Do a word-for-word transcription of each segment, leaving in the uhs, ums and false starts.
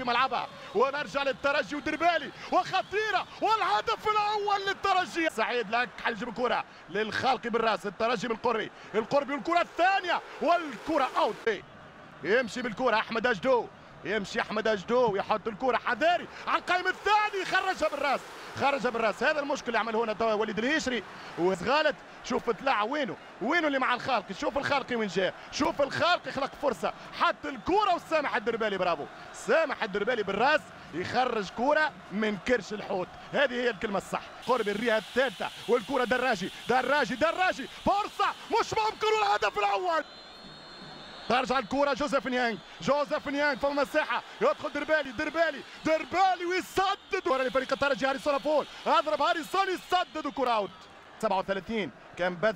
ملعبها، ونرجع للترجي ودربالي وخطيره والهدف الاول للترجي. سعيد لك حيجيب الكره للخالقي بالراس، الترجي بالقري، القربي والكره الثانيه والكره اوت. يمشي بالكره احمد اجدو، يمشي احمد اجدو يحط الكره حذاري على القائم الثاني، خرجها بالراس، خرجها بالراس. هذا المشكل اللي عمله هنا توا وليد الهشري وزغالت. شوف طلع وينه، وينه اللي مع الخالقي، شوف الخالقي وين جاء، شوف الخالقي خلق فرصه، حط الكره وسامح الدربالي. برافو سامح الدربالي بالراس يخرج كره من كرش الحوت، هذه هي الكلمه الصح. قرب الريها الثالثه والكره دراجي دراجي دراجي، فرصه مش ممكن والهدف الاول. ترجع الكرة جوزيف نيانج، جوزيف نيانج فما مساحة، يدخل دربالي دربالي دربالي ويسدد ورا لفريق الترجي. هاريسون فول، اضرب هاريسون يسدد وكرة اوت. سبعة وثلاثين كان بث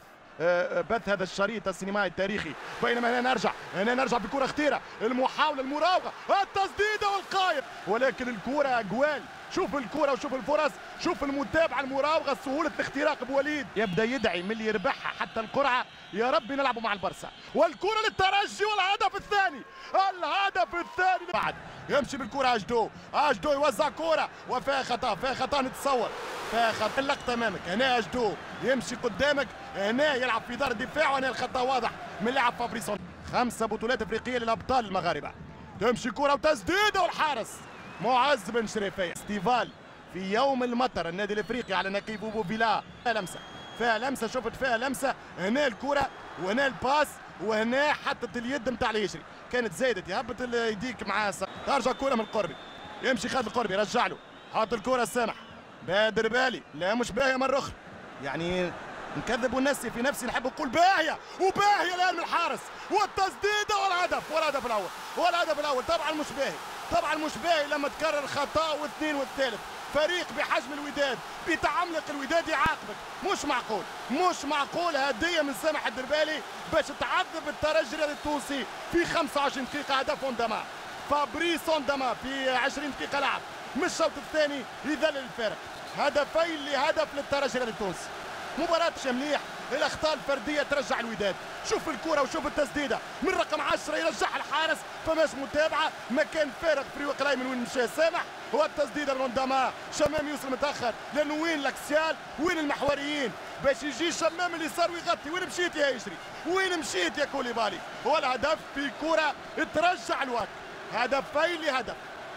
بث هذا الشريط السينمائي التاريخي. بينما هنا نرجع هنا نرجع بكرة خطيرة، المحاولة المراوغة التسديدة والقائم، ولكن الكرة جوال. شوف الكرة وشوف الفرص، شوف المتابعة المراوغة، سهولة الاختراق بوليد. يبدا يدعي من اللي يربحها حتى القرعة، يا رب نلعبوا مع البرسا. والكرة للترجي والهدف الثاني، الهدف الثاني بعد. يمشي بالكرة اجدو، اجدو يوزع كرة وفيها خطأ، فيها خطأ نتصور، فيها خطأ. اللقطة امامك، هنا اجدو يمشي قدامك، هنا يلعب في دار الدفاع، وهنا الخطأ واضح من لاعب فابريسون. خمسة بطولات افريقية للابطال المغاربة. تمشي كرة وتسديدة والحارس معز بن شريفية. ستيفال في يوم المطر النادي الافريقي على نقيب بوفيلا، فيها لمسه، فيها لمسه، شفت فيها لمسه، هنا الكره وهنا الباس وهنا حطت اليد نتاع الهشري، كانت زايدت يهبط يديك معاه. ترجع الكره من القربي، يمشي خالد القربي رجع له، حط الكره السامح بادر بالي، لا مش باهيه مره اخرى، يعني نكذب ونسي في نفسي، نحب نقول باهيه وباهيه الان من الحارس، والتسديده والهدف، والهدف الاول، والهدف الاول. طبعا مش باهي، طبعا مش باهي لما تكرر خطا واثنين والثالث. فريق بحجم الوداد بتعملق الوداد يعاقبك، مش معقول، مش معقول. هديه من سامح الدربالي باش تعذب الترجي التونسي في خمسة وعشرين دقيقه. هدف اونداما، فابريس اونداما في عشرين دقيقه لعب من الشوط الثاني يذلل الفارق. هدفين لهدف للترجي التونسي. مباراة مليح، الاخطاء الفرديه ترجع الوداد. شوف الكره وشوف التسديده من رقم عشرة يرجعها الحارس، فماش متابعه، مكان فارغ في الريوق الايمن وين مشى سامح، والتسديده لرونداما. شمام يوصل متاخر لانه وين الاكسيال، وين المحوريين باش يجي شمام اليسار ويغطي. وين مشيت يا هشري، وين مشيت يا كوليبالي؟ والهدف في كره ترجع الوقت. هدفين لهدف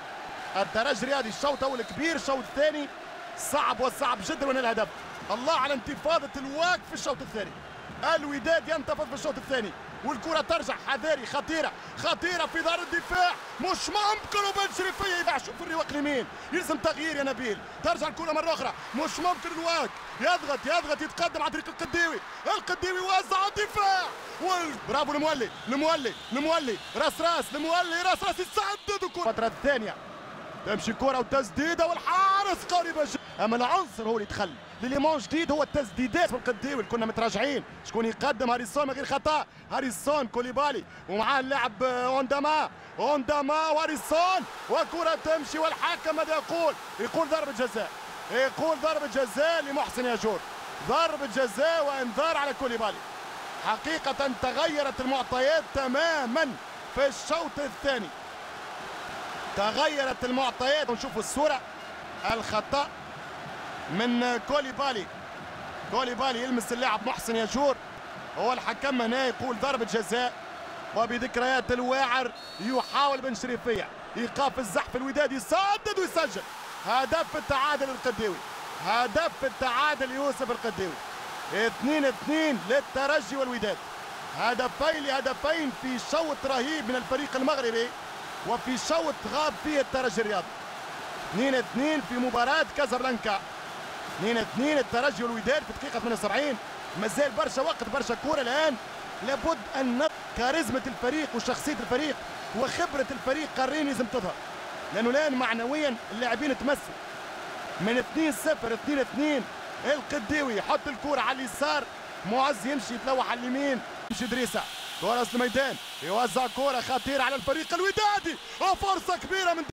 الترجي الرياضي. الشوط الاول كبير، الشوط الثاني صعب وصعب جدا. وين الهدف؟ الله على انتفاضة الواقف في الشوط الثاني. الوداد ينتفض في الشوط الثاني، والكرة ترجع حذاري، خطيرة خطيرة في دار الدفاع، مش ممكن. وبن شريفية يبيع، شوف الرواق اليمين، يلزم تغيير يا نبيل. ترجع الكرة مرة أخرى، مش ممكن. الواق يضغط يضغط يتقدم عن طريق القديوي، القديوي وزع الدفاع. برافو المولي المولي المولي راس راس المولي راس راس يسدد. الكرة الفترة الثانية تمشي كرة وتسديدة والحارس قريبة جدا. أما العنصر هو اللي دخل لليمون جديد هو التسديدات بالقديوي. كنا متراجعين شكون يقدم، هاريسون من غير خطا، هاريسون كوليبالي ومعاه اللاعب اونداما، اونداما وهاريسون، وكرة تمشي والحكم ماذا يقول؟ يقول ضربة جزاء، يقول ضربة جزاء لمحسن ياجور، ضربة جزاء وانذار على كوليبالي. حقيقة تغيرت المعطيات تماما في الشوط الثاني، تغيرت المعطيات. ونشوفوا الصورة، الخطأ من كوليبالي، كوليبالي يلمس اللاعب محسن ياجور، هو الحكم هنا يقول ضربة جزاء. وبذكريات الواعر يحاول بن شريفية ايقاف الزحف، الوداد يسدد ويسجل. هدف التعادل القديوي، هدف التعادل يوسف القديوي. اثنين اثنين للترجي والوداد، هدفين لهدفين في شوط رهيب من الفريق المغربي، وفي شوط غاب فيه الترجي الرياضي. اثنين اثنين في مباراة كازابلانكا، اثنين اثنين الترجي والوداد في الدقيقة ثمانية وسبعين. مازال برشا وقت، برشا كورة الآن، لابد أن كاريزمة الفريق وشخصية الفريق وخبرة الفريق قارين لازم تظهر، لأنه الآن معنويا اللاعبين تمسوا من اثنين صفر اثنين اثنين. القديوي يحط الكورة على اليسار، معز يمشي يتلوح على اليمين، يمشي دريسة، كرة وسط الميدان، يوزع كرة خطيرة على الفريق الودادي، وفرصة كبيرة من